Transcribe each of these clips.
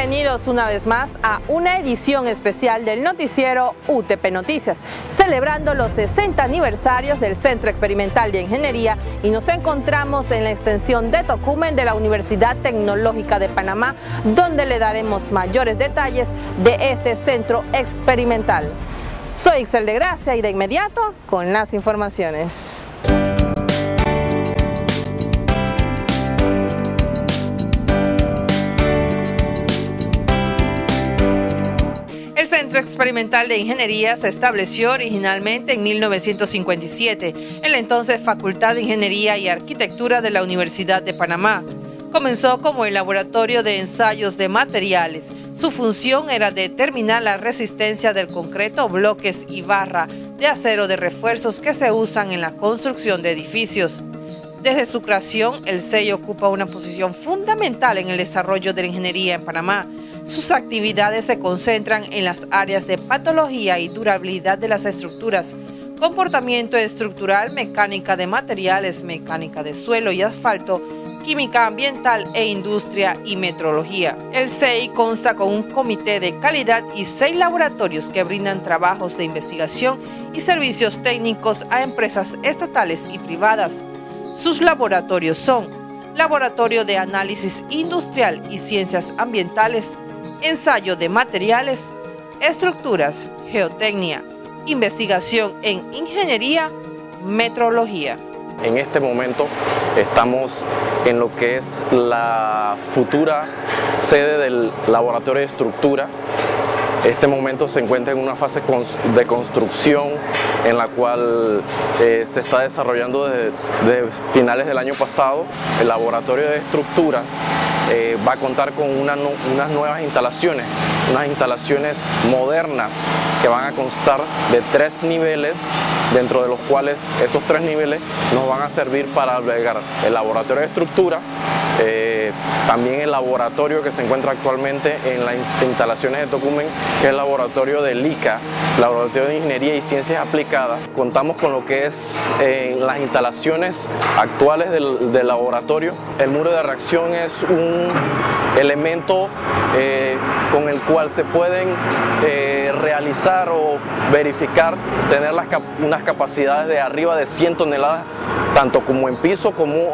Bienvenidos una vez más a una edición especial del noticiero UTP Noticias, celebrando los 60 aniversarios del Centro Experimental de Ingeniería, y nos encontramos en la extensión de Tocumen de la Universidad Tecnológica de Panamá, donde le daremos mayores detalles de este centro experimental. Soy Ixel de Gracia y de inmediato con las informaciones. El Centro Experimental de Ingeniería se estableció originalmente en 1957 en la entonces Facultad de Ingeniería y Arquitectura de la Universidad de Panamá. Comenzó como el laboratorio de ensayos de materiales. Su función era determinar la resistencia del concreto, bloques y barra de acero de refuerzos que se usan en la construcción de edificios. Desde su creación, el CEI ocupa una posición fundamental en el desarrollo de la ingeniería en Panamá. Sus actividades se concentran en las áreas de patología y durabilidad de las estructuras, comportamiento estructural, mecánica de materiales, mecánica de suelo y asfalto, química ambiental e industria y metrología. El CEI consta con un comité de calidad y 6 laboratorios que brindan trabajos de investigación y servicios técnicos a empresas estatales y privadas. Sus laboratorios son Laboratorio de Análisis Industrial y Ciencias Ambientales, Ensayo de Materiales, Estructuras, Geotecnia, Investigación en Ingeniería, Metrología. En este momento estamos en lo que es la futura sede del Laboratorio de Estructura. Este momento se encuentra en una fase de construcción en la cual se está desarrollando desde finales del año pasado. El Laboratorio de Estructuras va a contar con unas nuevas instalaciones, unas instalaciones modernas que van a constar de 3 niveles, dentro de los cuales esos 3 niveles nos van a servir para albergar el laboratorio de estructura, también el laboratorio que se encuentra actualmente en las instalaciones de Tocumen, que es el laboratorio de LICA, Laboratorio de Ingeniería y Ciencias Aplicadas. Contamos con lo que es las instalaciones actuales del laboratorio. El muro de reacción es un elemento con el cual se pueden realizar o verificar, tener unas capacidades de arriba de 100 toneladas, tanto como en piso como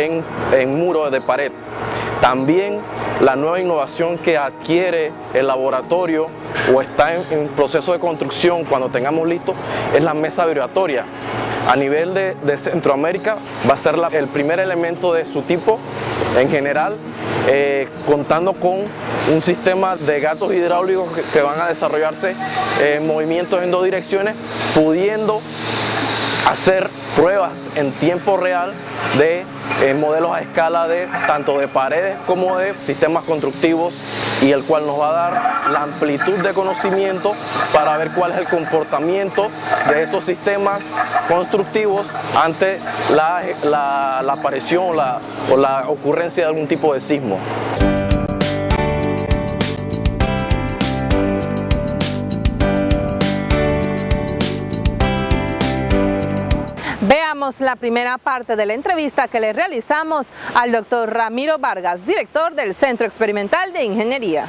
en muro de pared. También la nueva innovación que adquiere el laboratorio o está en proceso de construcción cuando tengamos listo es la mesa vibratoria. A nivel de Centroamérica va a ser el primer elemento de su tipo en general, contando con un sistema de gatos hidráulicos que van a desarrollarse en movimientos en 2 direcciones, pudiendo hacer pruebas en tiempo real de modelos a escala tanto de paredes como de sistemas constructivos, y el cual nos va a dar la amplitud de conocimiento para ver cuál es el comportamiento de esos sistemas constructivos ante la aparición o la ocurrencia de algún tipo de sismo. Veamos la primera parte de la entrevista que le realizamos al doctor Ramiro Vargas, director del Centro Experimental de Ingeniería.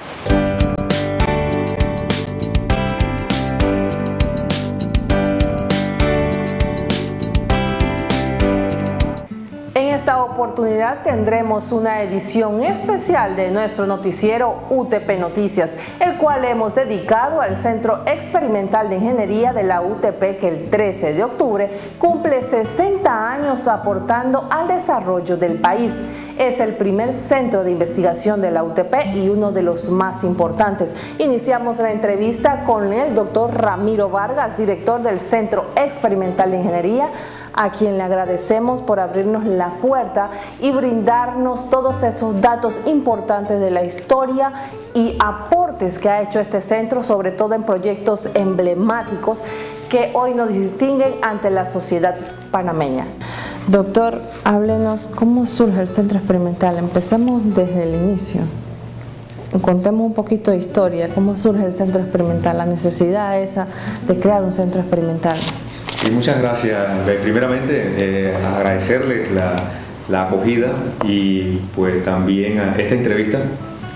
En esta oportunidad tendremos una edición especial de nuestro noticiero UTP Noticias, el cual hemos dedicado al Centro Experimental de Ingeniería de la UTP, que el 13 de octubre cumple 60 años aportando al desarrollo del país. Es el primer centro de investigación de la UTP y uno de los más importantes. Iniciamos la entrevista con el doctor Ramiro Vargas, director del Centro Experimental de Ingeniería, a quien le agradecemos por abrirnos la puerta y brindarnos todos esos datos importantes de la historia y aportes que ha hecho este centro, sobre todo en proyectos emblemáticos que hoy nos distinguen ante la sociedad panameña. Doctor, háblenos cómo surge el Centro Experimental. Empecemos desde el inicio. Contemos un poquito de historia, cómo surge el Centro Experimental, la necesidad esa de crear un centro experimental. Sí, muchas gracias. Primeramente, agradecerles la acogida y pues también a esta entrevista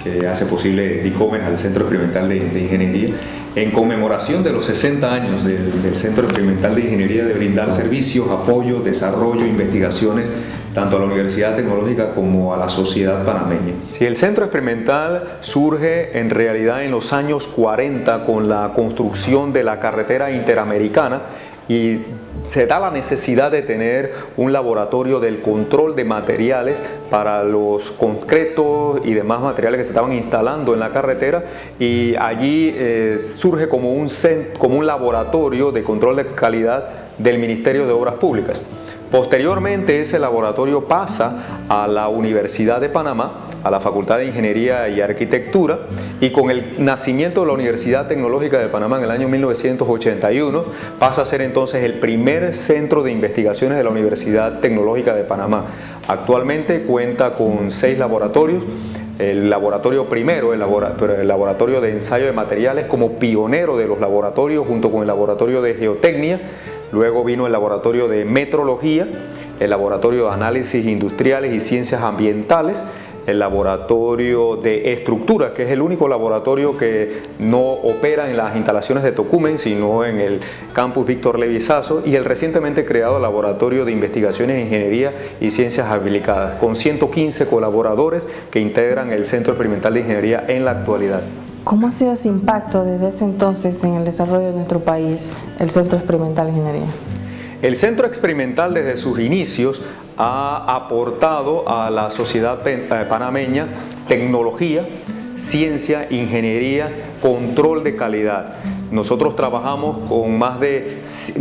que hace posible DICOMES al Centro Experimental de Ingeniería, en conmemoración de los 60 años del Centro Experimental de Ingeniería, de brindar servicios, apoyo, desarrollo, investigaciones, tanto a la Universidad Tecnológica como a la sociedad panameña. Sí, el Centro Experimental surge en realidad en los años 40 con la construcción de la carretera interamericana y se da la necesidad de tener un laboratorio del control de materiales para los concretos y demás materiales que se estaban instalando en la carretera, y allí surge como un laboratorio de control de calidad del Ministerio de Obras Públicas. Posteriormente ese laboratorio pasa a la Universidad de Panamá, a la Facultad de Ingeniería y Arquitectura, y con el nacimiento de la Universidad Tecnológica de Panamá en el año 1981 pasa a ser entonces el primer centro de investigaciones de la Universidad Tecnológica de Panamá. Actualmente cuenta con 6 laboratorios. El laboratorio primero, el laboratorio de ensayo de materiales, como pionero de los laboratorios junto con el laboratorio de geotecnia. Luego vino el laboratorio de metrología, el laboratorio de análisis industriales y ciencias ambientales, el laboratorio de estructuras, que es el único laboratorio que no opera en las instalaciones de Tocumen, sino en el campus Víctor Levi Sasso, y el recientemente creado laboratorio de investigaciones en ingeniería y ciencias aplicadas, con 115 colaboradores que integran el Centro Experimental de Ingeniería en la actualidad. ¿Cómo ha sido ese impacto desde ese entonces en el desarrollo de nuestro país, el Centro Experimental de Ingeniería? El Centro Experimental desde sus inicios ha aportado a la sociedad panameña tecnología, ciencia, ingeniería, control de calidad. Nosotros trabajamos con más de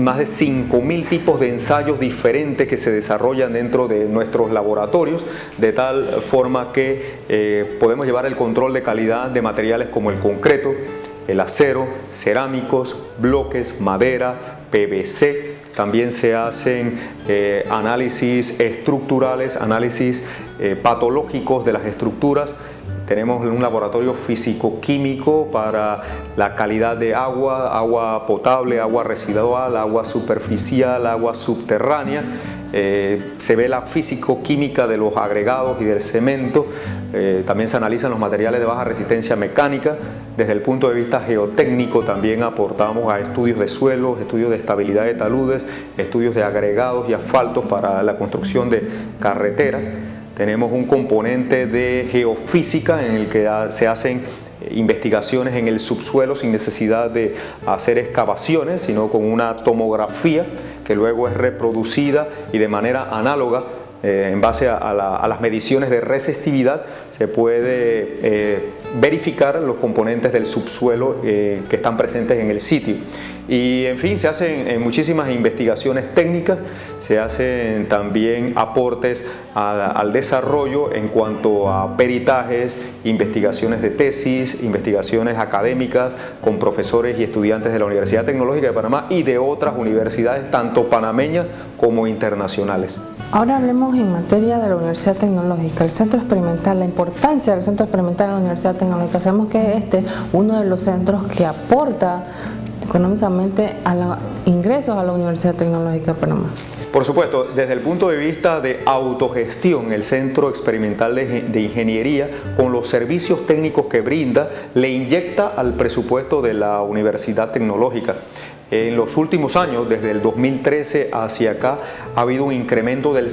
5.000 tipos de ensayos diferentes que se desarrollan dentro de nuestros laboratorios, de tal forma que podemos llevar el control de calidad de materiales como el concreto, el acero, cerámicos, bloques, madera, PVC. También se hacen análisis estructurales, análisis patológicos de las estructuras. Tenemos un laboratorio físico-químico para la calidad de agua, agua potable, agua residual, agua superficial, agua subterránea. Se ve la físico-química de los agregados y del cemento. También se analizan los materiales de baja resistencia mecánica. Desde el punto de vista geotécnico también aportamos a estudios de suelos, estudios de estabilidad de taludes, estudios de agregados y asfaltos para la construcción de carreteras. Tenemos un componente de geofísica en el que se hacen investigaciones en el subsuelo sin necesidad de hacer excavaciones, sino con una tomografía que luego es reproducida y de manera análoga. En base a las mediciones de resistividad se puede verificar los componentes del subsuelo que están presentes en el sitio. Y en fin, se hacen muchísimas investigaciones técnicas, se hacen también aportes al desarrollo en cuanto a peritajes, investigaciones de tesis, investigaciones académicas con profesores y estudiantes de la Universidad Tecnológica de Panamá y de otras universidades, tanto panameñas como internacionales. Ahora hablemos en materia de la Universidad Tecnológica, el Centro Experimental, la importancia del Centro Experimental en la Universidad Tecnológica. Sabemos que este es uno de los centros que aporta económicamente a los ingresos a la Universidad Tecnológica de Panamá. Por supuesto, desde el punto de vista de autogestión, el Centro Experimental de Ingeniería, con los servicios técnicos que brinda, le inyecta al presupuesto de la Universidad Tecnológica. En los últimos años, desde el 2013 hacia acá, ha habido un incremento del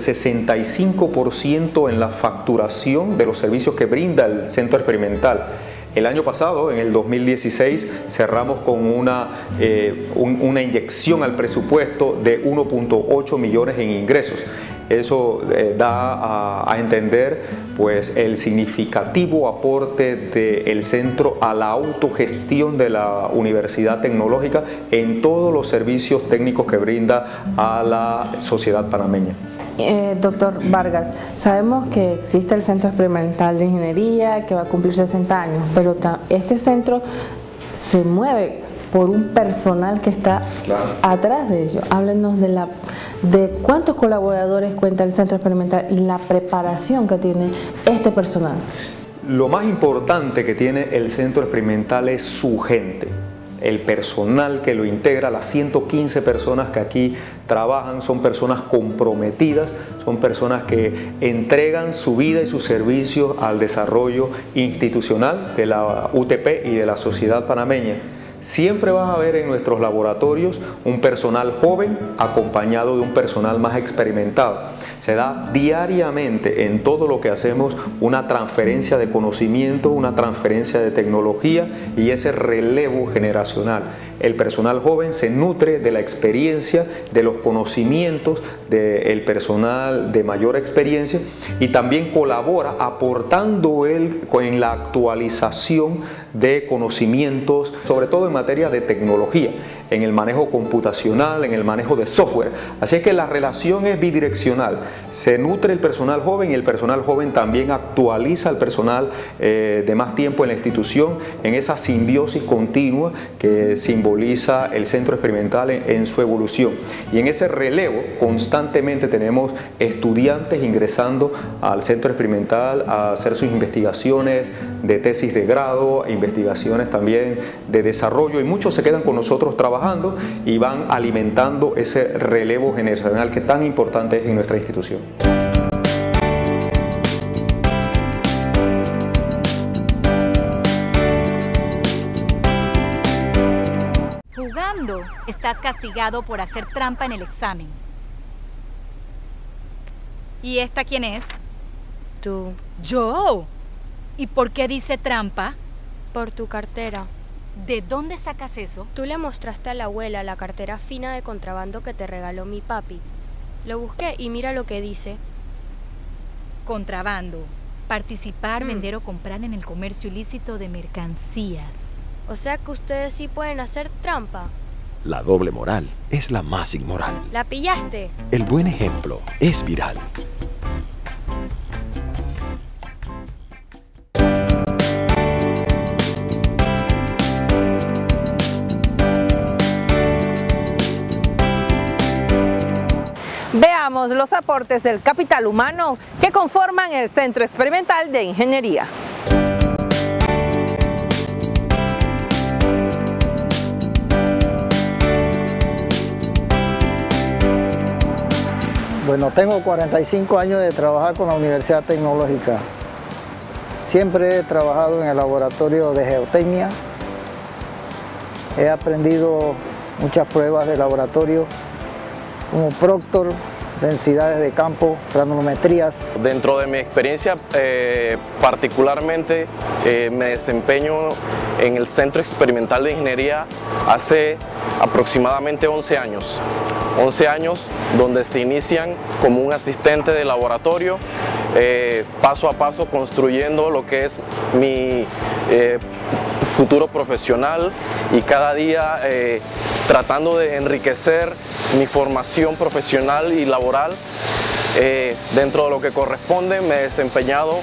65% en la facturación de los servicios que brinda el Centro Experimental. El año pasado, en el 2016, cerramos con una inyección al presupuesto de 1.8 millones en ingresos. Eso da a entender pues, el significativo aporte del centro a la autogestión de la Universidad Tecnológica en todos los servicios técnicos que brinda a la sociedad panameña. Doctor Vargas, sabemos que existe el Centro Experimental de Ingeniería que va a cumplir 60 años, pero este centro se mueve por un personal que está atrás de ello. Háblenos de cuántos colaboradores cuenta el Centro Experimental y la preparación que tiene este personal. Lo más importante que tiene el Centro Experimental es su gente. el personal que lo integra, las 115 personas que aquí trabajan, son personas comprometidas, son personas que entregan su vida y sus servicios al desarrollo institucional de la UTP y de la sociedad panameña. Siempre vas a ver en nuestros laboratorios un personal joven acompañado de un personal más experimentado. Se da diariamente en todo lo que hacemos una transferencia de conocimiento, una transferencia de tecnología y ese relevo generacional. El personal joven se nutre de la experiencia, de los conocimientos del personal de mayor experiencia y también colabora aportando él en la actualización de conocimientos, sobre todo en materia de tecnología, en el manejo computacional, en el manejo de software. Así es que la relación es bidireccional. Se nutre el personal joven y el personal joven también actualiza al personal de más tiempo en la institución en esa simbiosis continua que simboliza el centro experimental en su evolución. Y en ese relevo constantemente tenemos estudiantes ingresando al centro experimental a hacer sus investigaciones de tesis de grado, investigaciones también de desarrollo, y muchos se quedan con nosotros trabajando y van alimentando ese relevo generacional que tan importante es en nuestra institución. Jugando, estás castigado por hacer trampa en el examen. ¿Y esta quién es? Tú. ¡Yo! ¿Y por qué dice trampa? Por tu cartera. ¿De dónde sacas eso? Tú le mostraste a la abuela la cartera fina de contrabando que te regaló mi papi. Lo busqué y mira lo que dice. Contrabando. Participar, vender o comprar en el comercio ilícito de mercancías. O sea que ustedes sí pueden hacer trampa. La doble moral es la más inmoral. ¿La pillaste? El buen ejemplo es viral. Veamos los aportes del capital humano que conforman el Centro Experimental de Ingeniería. Bueno, tengo 45 años de trabajar con la Universidad Tecnológica. Siempre he trabajado en el laboratorio de geotecnia. He aprendido muchas pruebas de laboratorio, como Proctor, densidades de campo, granulometrías. Dentro de mi experiencia, particularmente me desempeño en el Centro Experimental de Ingeniería hace aproximadamente 11 años. 11 años donde se inician como un asistente de laboratorio, paso a paso construyendo lo que es mi futuro profesional y cada día tratando de enriquecer mi formación profesional y laboral. Dentro de lo que corresponde me he desempeñado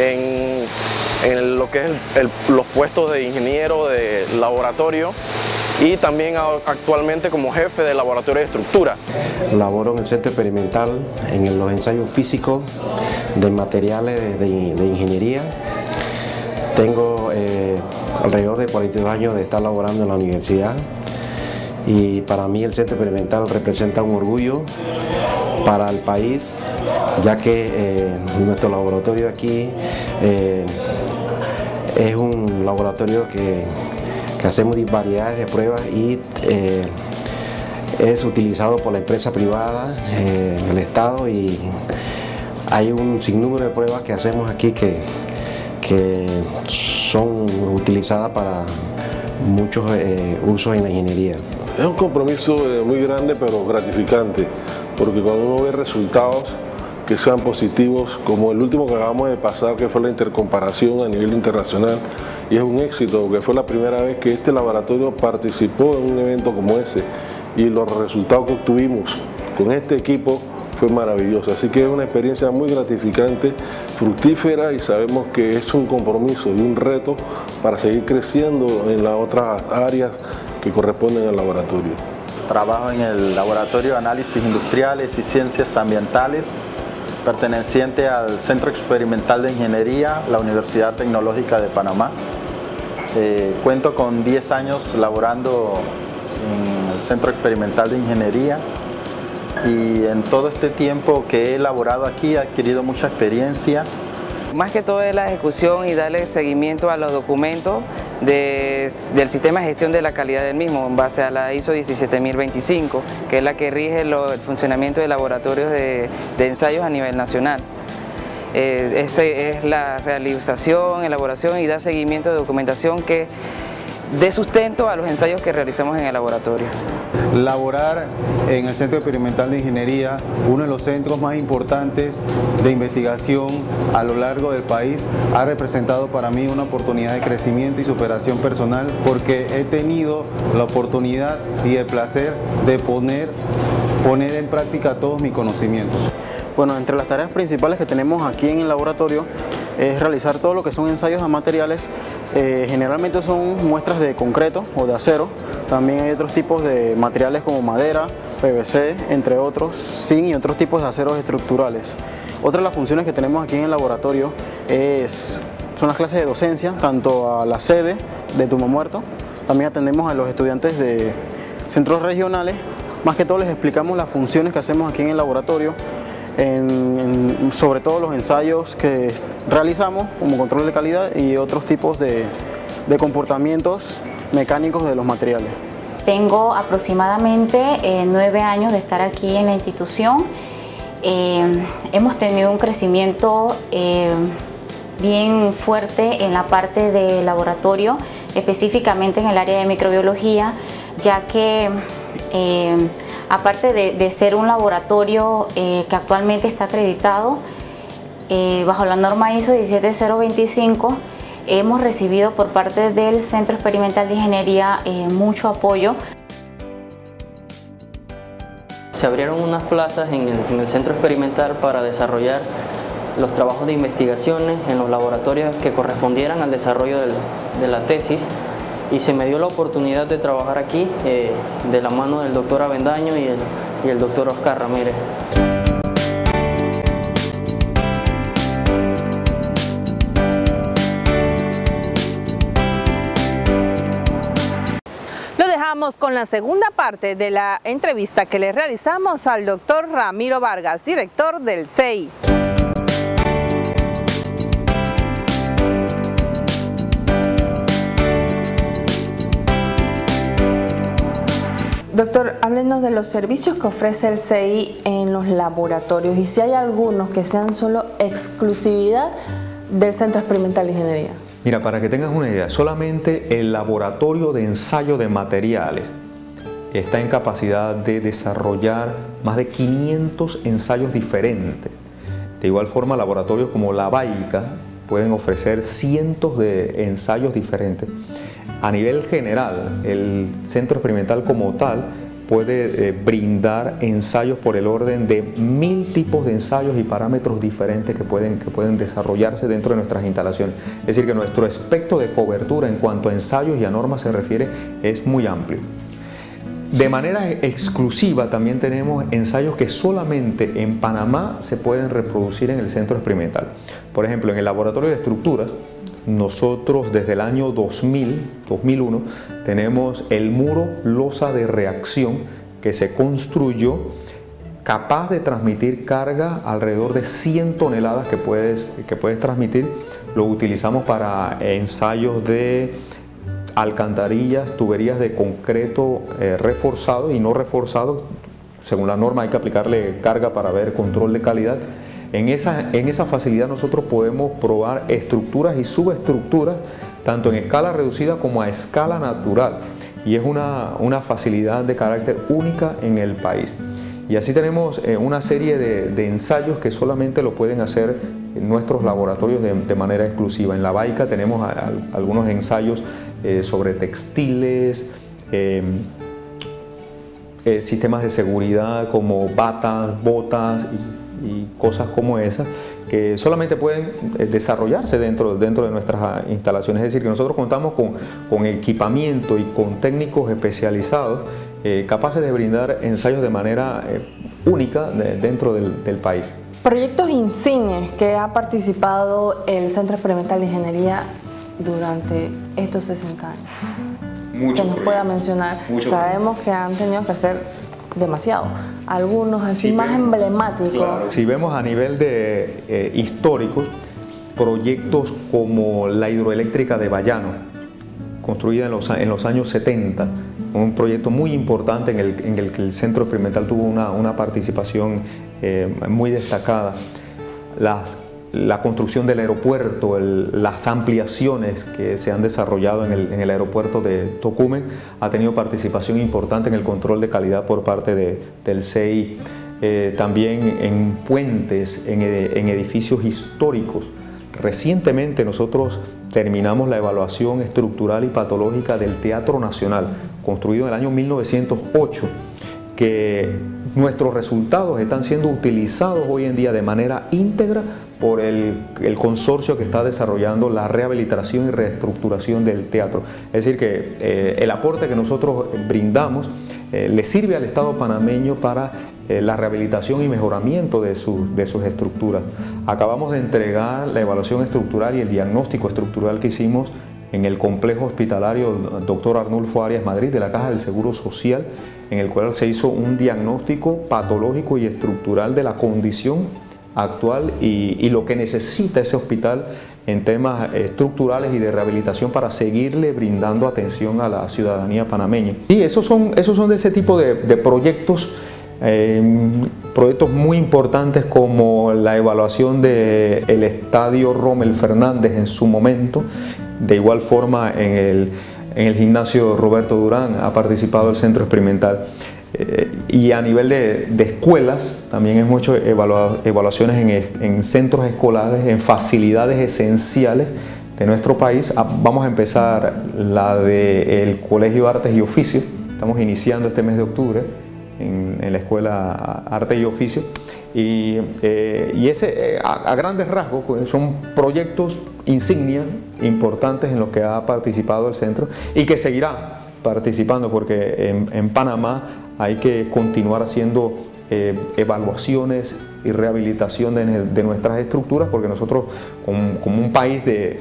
en lo que es los puestos de ingeniero de laboratorio y también actualmente como jefe de laboratorio de estructura. Laboro en el centro experimental en los ensayos físicos de materiales de ingeniería. Tengo alrededor de 42 años de estar laborando en la universidad y para mí el centro experimental representa un orgullo para el país, ya que nuestro laboratorio aquí es un laboratorio que hacemos variedades de pruebas y es utilizado por la empresa privada, el Estado, y hay un sinnúmero de pruebas que hacemos aquí que son utilizadas para muchos usos en la ingeniería. Es un compromiso muy grande pero gratificante, porque cuando uno ve resultados que sean positivos, como el último que acabamos de pasar, que fue la intercomparación a nivel internacional, y es un éxito, porque fue la primera vez que este laboratorio participó en un evento como ese, y los resultados que obtuvimos con este equipo fue maravilloso. Así que es una experiencia muy gratificante, fructífera, y sabemos que es un compromiso y un reto para seguir creciendo en las otras áreas que corresponden al laboratorio. Trabajo en el Laboratorio de Análisis Industriales y Ciencias Ambientales, perteneciente al Centro Experimental de Ingeniería, la Universidad Tecnológica de Panamá. Cuento con 10 años laborando en el Centro Experimental de Ingeniería y en todo este tiempo que he laborado aquí he adquirido mucha experiencia. Más que todo es la ejecución y darle seguimiento a los documentos del sistema de gestión de la calidad del mismo en base a la ISO 17025, que es la que rige el funcionamiento de laboratorios de ensayos a nivel nacional. Es la realización, elaboración y da seguimiento de documentación que dé sustento a los ensayos que realizamos en el laboratorio. Laborar en el Centro Experimental de Ingeniería, uno de los centros más importantes de investigación a lo largo del país, ha representado para mí una oportunidad de crecimiento y superación personal, porque he tenido la oportunidad y el placer de poner en práctica todos mis conocimientos. Bueno, entre las tareas principales que tenemos aquí en el laboratorio es realizar todo lo que son ensayos a materiales. Generalmente son muestras de concreto o de acero. También hay otros tipos de materiales como madera, PVC, entre otros, zinc y otros tipos de aceros estructurales. Otra de las funciones que tenemos aquí en el laboratorio son las clases de docencia, tanto a la sede de Tumamuerto. También atendemos a los estudiantes de centros regionales. Más que todo les explicamos las funciones que hacemos aquí en el laboratorio, sobre todo los ensayos que realizamos como control de calidad y otros tipos de comportamientos mecánicos de los materiales. Tengo aproximadamente 9 años de estar aquí en la institución. Hemos tenido un crecimiento bien fuerte en la parte de laboratorio, específicamente en el área de microbiología, ya que aparte de ser un laboratorio que actualmente está acreditado bajo la norma ISO 17025, hemos recibido por parte del Centro Experimental de Ingeniería mucho apoyo. Se abrieron unas plazas en el Centro Experimental para desarrollar los trabajos de investigaciones en los laboratorios que correspondieran al desarrollo de la tesis, y se me dio la oportunidad de trabajar aquí de la mano del doctor Avendaño y el doctor Oscar Ramírez. Lo dejamos con la segunda parte de la entrevista que le realizamos al doctor Ramiro Vargas, director del CEI. Doctor, háblenos de los servicios que ofrece el CEI en los laboratorios y si hay algunos que sean solo exclusividad del Centro Experimental de Ingeniería. Mira, para que tengas una idea, solamente el laboratorio de ensayo de materiales está en capacidad de desarrollar más de 500 ensayos diferentes. De igual forma, laboratorios como la Baica pueden ofrecer cientos de ensayos diferentes. A nivel general, el centro experimental como tal puede brindar ensayos por el orden de 1000 tipos de ensayos y parámetros diferentes que pueden desarrollarse dentro de nuestras instalaciones. Es decir, que nuestro espectro de cobertura en cuanto a ensayos y a normas se refiere es muy amplio. De manera exclusiva también tenemos ensayos que solamente en Panamá se pueden reproducir en el centro experimental. Por ejemplo, en el laboratorio de estructuras, nosotros desde el año 2001 tenemos el muro losa de reacción que se construyó capaz de transmitir carga alrededor de 100 toneladas que puedes transmitir. Lo utilizamos para ensayos de alcantarillas, tuberías de concreto reforzado y no reforzado. Según la norma hay que aplicarle carga para ver control de calidad. En esa facilidad nosotros podemos probar estructuras y subestructuras tanto en escala reducida como a escala natural, y es una facilidad de carácter única en el país. Y así tenemos una serie de ensayos que solamente lo pueden hacer en nuestros laboratorios de manera exclusiva. En la Baica tenemos algunos ensayos sobre textiles, sistemas de seguridad como batas, botas y cosas como esas que solamente pueden desarrollarse dentro de nuestras instalaciones. Es decir, que nosotros contamos con equipamiento y con técnicos especializados capaces de brindar ensayos de manera única dentro del país. Proyectos insignes que ha participado el Centro Experimental de Ingeniería durante estos 60 años? Muchos que nos pueda mencionar. Sabemos que han tenido que hacer demasiado. Algunos así más emblemáticos. Claro. Si vemos a nivel de históricos, proyectos como la hidroeléctrica de Bayano, construida en los años 70, un proyecto muy importante en el que el Centro Experimental tuvo una participación muy destacada. La construcción del aeropuerto, las ampliaciones que se han desarrollado en el aeropuerto de Tocumen, ha tenido participación importante en el control de calidad por parte del CEI. También en puentes, en edificios históricos. Recientemente nosotros terminamos la evaluación estructural y patológica del Teatro Nacional, construido en el año 1908, que nuestros resultados están siendo utilizados hoy en día de manera íntegra por el consorcio que está desarrollando la rehabilitación y reestructuración del teatro. Es decir, que el aporte que nosotros brindamos le sirve al Estado panameño para la rehabilitación y mejoramiento de sus estructuras. Acabamos de entregar la evaluación estructural y el diagnóstico estructural que hicimos en el complejo hospitalario Dr. Arnulfo Arias Madrid de la Caja del Seguro Social, en el cual se hizo un diagnóstico patológico y estructural de la condición actual y lo que necesita ese hospital en temas estructurales y de rehabilitación para seguirle brindando atención a la ciudadanía panameña. Y esos son de ese tipo de proyectos, proyectos muy importantes como la evaluación del estadio Rommel Fernández en su momento. De igual forma en el gimnasio Roberto Durán ha participado el Centro Experimental. Y a nivel de escuelas también hemos hecho evaluaciones en centros escolares, en facilidades esenciales de nuestro país. Vamos a empezar la del Colegio Artes y Oficios. Estamos iniciando este mes de octubre en la Escuela Arte y Oficio. Y ese, a grandes rasgos, son proyectos insignia importantes en los que ha participado el centro y que seguirá participando, porque en Panamá hay que continuar haciendo evaluaciones y rehabilitación de nuestras estructuras, porque nosotros como un país de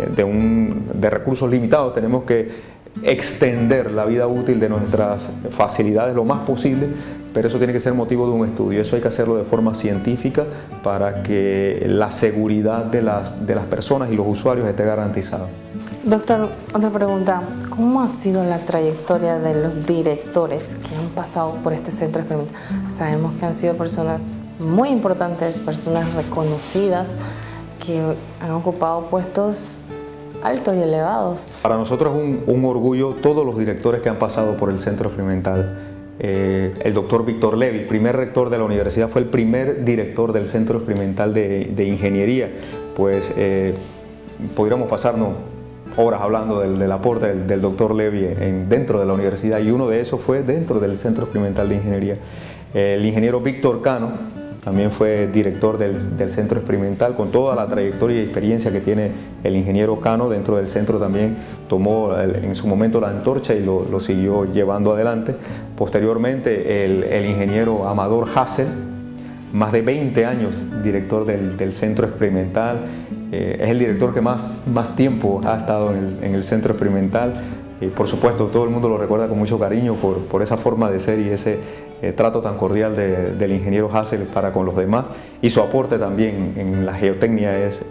recursos limitados tenemos que extender la vida útil de nuestras facilidades lo más posible, pero eso tiene que ser motivo de un estudio. Eso hay que hacerlo de forma científica para que la seguridad de las personas y los usuarios esté garantizada. Doctor, otra pregunta. ¿Cómo ha sido la trayectoria de los directores que han pasado por este centro experimental? Sabemos que han sido personas muy importantes, personas reconocidas, que han ocupado puestos altos y elevados. Para nosotros es un orgullo todos los directores que han pasado por el centro experimental. El doctor Víctor Levy, primer rector de la universidad, fue el primer director del Centro Experimental de Ingeniería. Pues podríamos pasarnos horas hablando del aporte del doctor Levy dentro de la universidad, y uno de esos fue dentro del Centro Experimental de Ingeniería. El ingeniero Víctor Cano también fue director del Centro Experimental, con toda la trayectoria y experiencia que tiene el ingeniero Cano dentro del centro. También tomó en su momento la antorcha y lo siguió llevando adelante. Posteriormente el ingeniero Amador Hassel, más de 20 años director del Centro Experimental, es el director que más tiempo ha estado en el Centro Experimental. Por supuesto, todo el mundo lo recuerda con mucho cariño por esa forma de ser y ese trato tan cordial del ingeniero Hassel para con los demás, y su aporte también en la geotecnia es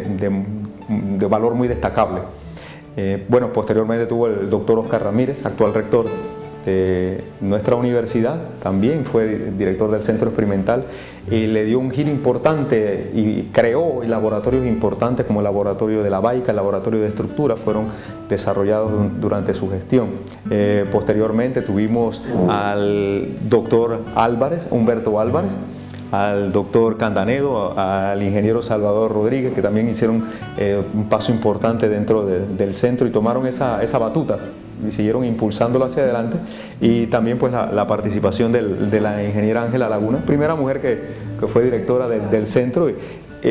de valor muy destacable. Bueno, posteriormente tuvo el doctor Oscar Ramírez, actual rector de nuestra universidad, también fue director del Centro Experimental, y le dio un giro importante y creó laboratorios importantes como el laboratorio de la Baica, el laboratorio de estructura, fueron desarrollados durante su gestión. Posteriormente tuvimos al doctor Álvarez, Humberto Álvarez, al doctor Candanedo, al ingeniero Salvador Rodríguez, que también hicieron un paso importante dentro del centro y tomaron esa batuta y siguieron impulsándolo hacia adelante. Y también pues la participación de la ingeniera Ángela Laguna, primera mujer que fue directora del centro, y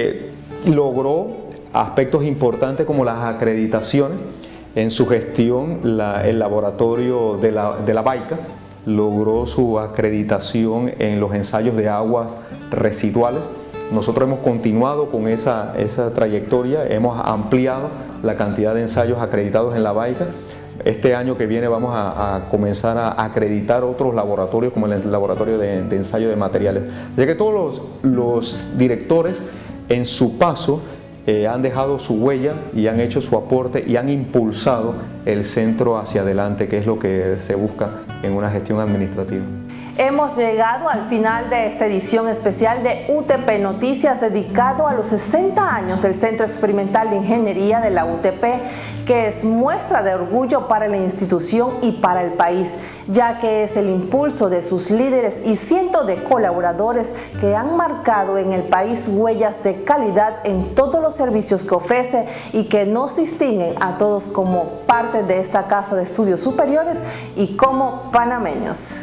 logró aspectos importantes como las acreditaciones. En su gestión, el laboratorio de la Baica logró su acreditación en los ensayos de aguas residuales nosotros hemos continuado con esa trayectoria, hemos ampliado la cantidad de ensayos acreditados en la BAICA. Este año que viene vamos a comenzar a acreditar otros laboratorios como el laboratorio de ensayo de materiales. Ya que todos los directores en su paso han dejado su huella y han hecho su aporte y han impulsado el centro hacia adelante, que es lo que se busca en una gestión administrativa. Hemos llegado al final de esta edición especial de UTP Noticias dedicado a los 60 años del Centro Experimental de Ingeniería de la UTP, que es muestra de orgullo para la institución y para el país, ya que es el impulso de sus líderes y cientos de colaboradores que han marcado en el país huellas de calidad en todos los servicios que ofrece y que nos distinguen a todos como parte de esta casa de estudios superiores y como panameños.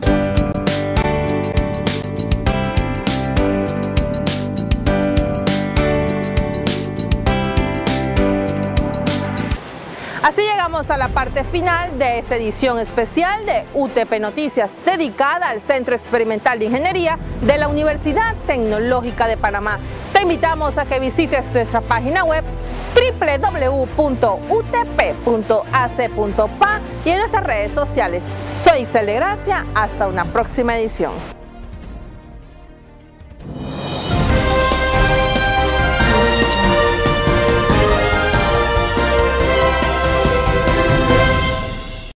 Así llegamos a la parte final de esta edición especial de UTP Noticias, dedicada al Centro Experimental de Ingeniería de la Universidad Tecnológica de Panamá. Te invitamos a que visites nuestra página web www.utp.ac.pa y en nuestras redes sociales. Soy Isel de Gracia, hasta una próxima edición.